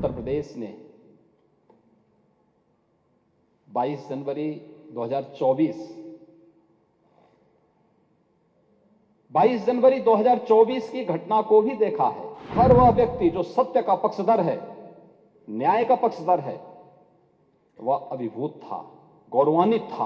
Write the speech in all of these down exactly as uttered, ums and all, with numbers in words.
उत्तर प्रदेश ने बाईस जनवरी दो हज़ार चौबीस बाईस जनवरी दो हज़ार चौबीस की घटना को भी देखा है। हर वह व्यक्ति जो सत्य का पक्षधर है, न्याय का पक्षधर है, वह अभिभूत था, गौरवान्वित था।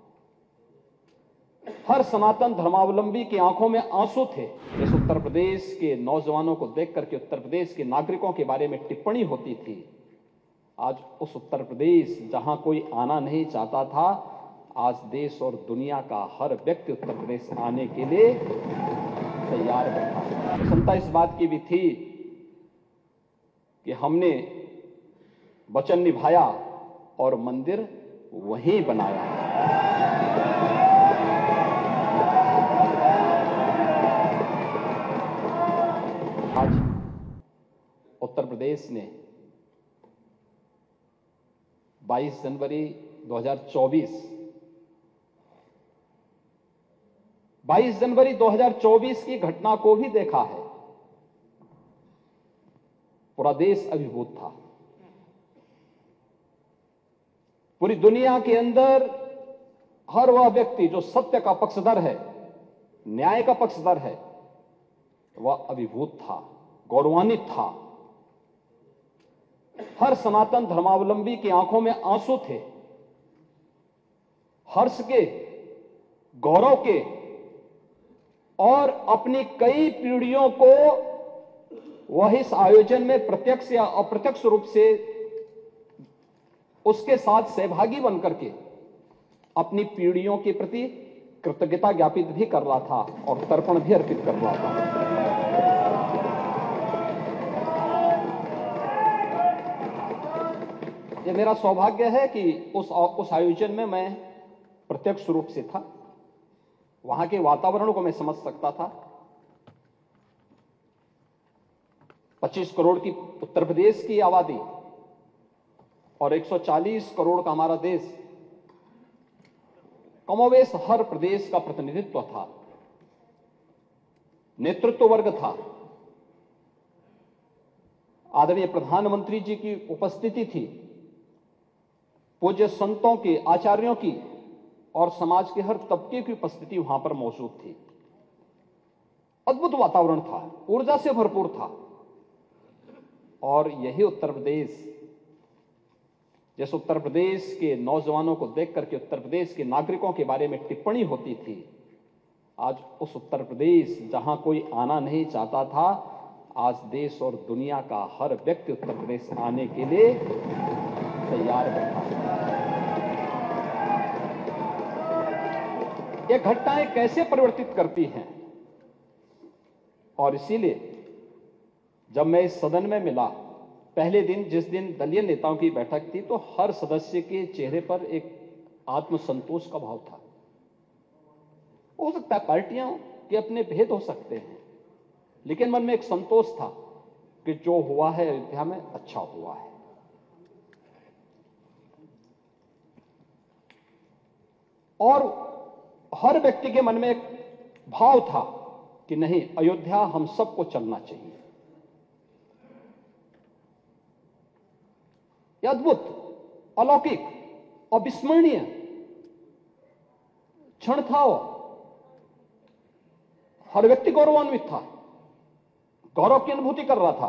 हर सनातन धर्मावलंबी की आंखों में आंसू थे। इस उत्तर प्रदेश के नौजवानों को देख करके उत्तर प्रदेश के नागरिकों के बारे में टिप्पणी होती थी। आज उस उत्तर प्रदेश जहां कोई आना नहीं चाहता था, आज देश और दुनिया का हर व्यक्ति उत्तर प्रदेश आने के लिए तैयार बैठा है। प्रसन्नता इस बात की भी थी कि हमने वचन निभाया और मंदिर वहीं बनाया। आज उत्तर प्रदेश ने बाईस जनवरी दो हज़ार चौबीस बाईस जनवरी दो हज़ार चौबीस की घटना को भी देखा है। पूरा देश अभिभूत था। पूरी दुनिया के अंदर हर वह व्यक्ति जो सत्य का पक्षधर है, न्याय का पक्षधर है, वह अभिभूत था, गौरवान्वित था। हर सनातन धर्मावलंबी की आंखों में आंसू थे, हर्ष के, गौरव के, और अपनी कई पीढ़ियों को वह इस आयोजन में प्रत्यक्ष या अप्रत्यक्ष रूप से उसके साथ सहभागी बनकर के अपनी पीढ़ियों के प्रति कृतज्ञता ज्ञापित भी कर रहा था और तर्पण भी अर्पित कर रहा था। यह मेरा सौभाग्य है कि उस उस आयोजन में मैं प्रत्यक्ष रूप से था। वहां के वातावरण को मैं समझ सकता था। पच्चीस करोड़ की उत्तर प्रदेश की आबादी और एक सौ चालीस करोड़ का हमारा देश, कमोवेश हर प्रदेश का प्रतिनिधित्व था, नेतृत्व वर्ग था। आदरणीय प्रधानमंत्री जी की उपस्थिति थी, पूज्य संतों की, आचार्यों की और समाज के हर तबके की उपस्थिति वहां पर मौजूद थी। अद्भुत वातावरण था, ऊर्जा से भरपूर था। और यही उत्तर प्रदेश, जिस उत्तर प्रदेश के नौजवानों को देख करके उत्तर प्रदेश के नागरिकों के बारे में टिप्पणी होती थी, आज उस उत्तर प्रदेश जहां कोई आना नहीं चाहता था, आज देश और दुनिया का हर व्यक्ति उत्तर प्रदेश आने के लिए तैयार बैठा है। ये घटनाएं कैसे परिवर्तित करती हैं, और इसीलिए जब मैं इस सदन में मिला, पहले दिन जिस दिन दलीय नेताओं की बैठक थी, तो हर सदस्य के चेहरे पर एक आत्मसंतोष का भाव था। हो सकता है पार्टियां के अपने भेद हो सकते हैं, लेकिन मन में एक संतोष था कि जो हुआ है अयोध्या में अच्छा हुआ है। और हर व्यक्ति के मन में एक भाव था कि नहीं, अयोध्या हम सबको चलना चाहिए। यह अद्भुत, अलौकिक, अविस्मरणीय क्षण था। हर व्यक्ति गौरवान्वित था, गौरव की अनुभूति कर रहा था।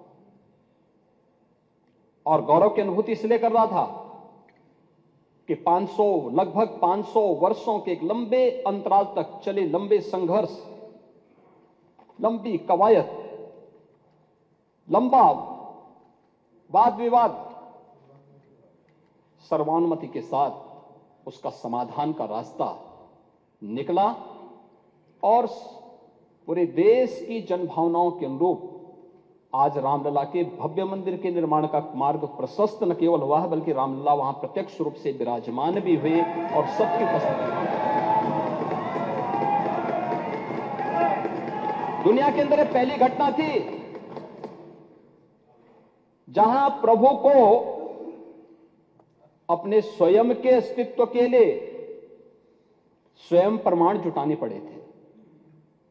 और गौरव की अनुभूति इसलिए कर रहा था कि पाँच सौ लगभग पाँच सौ वर्षों के एक लंबे अंतराल तक चले लंबे संघर्ष, लंबी कवायद, लंबा वाद विवाद, सर्वानुमति के साथ उसका समाधान का रास्ता निकला और पूरे देश की जनभावनाओं के अनुरूप आज रामलला के भव्य मंदिर के निर्माण का मार्ग प्रशस्त न केवल हुआ है, बल्कि रामलला वहां प्रत्यक्ष रूप से विराजमान भी हुए और सबकी उपस्थिति। दुनिया के अंदर पहली घटना थी जहां प्रभु को अपने स्वयं के अस्तित्व के लिए स्वयं प्रमाण जुटाने पड़े थे,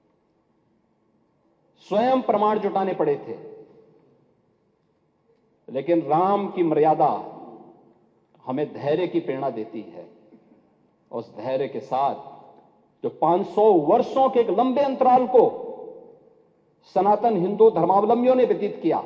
स्वयं प्रमाण जुटाने पड़े थे। लेकिन राम की मर्यादा हमें धैर्य की प्रेरणा देती है। उस धैर्य के साथ जो पाँच सौ वर्षों के एक लंबे अंतराल को सनातन हिंदू धर्मावलंबियों ने व्यतीत किया,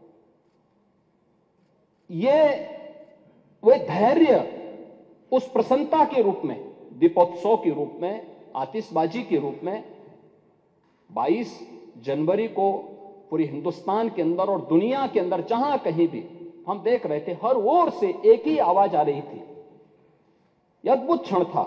ये वे धैर्य उस प्रसन्नता के रूप में, दीपोत्सव के रूप में, आतिशबाजी के रूप में बाईस जनवरी को पूरी हिंदुस्तान के अंदर और दुनिया के अंदर जहां कहीं भी हम देख रहे थे, हर ओर से एक ही आवाज आ रही थी। यह अद्भुत क्षण था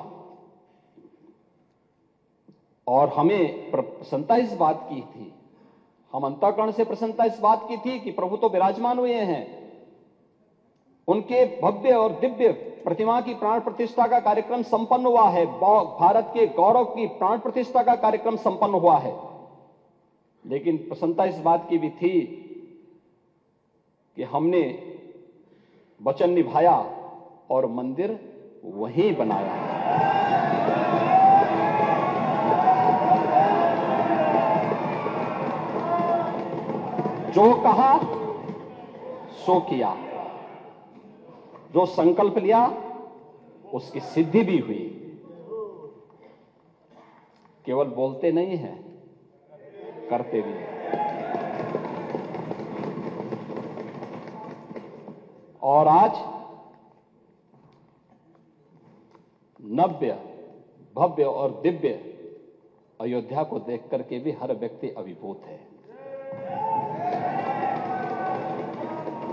और हमें प्रसन्नता इस बात की थी, हम अंतःकरण से प्रसन्नता इस बात की थी कि प्रभु तो विराजमान हुए हैं, उनके भव्य और दिव्य प्रतिमा की प्राण प्रतिष्ठा का कार्यक्रम संपन्न हुआ है, भारत के गौरव की प्राण प्रतिष्ठा का कार्यक्रम संपन्न हुआ है। लेकिन प्रसन्नता इस बात की भी थी कि हमने वचन निभाया और मंदिर वहीं बनाया। जो कहा सो किया, जो संकल्प लिया उसकी सिद्धि भी हुई। केवल बोलते नहीं हैं, करते भी हैं। और आज नव्य, भव्य और दिव्य अयोध्या को देख करके भी हर व्यक्ति अभिभूत है।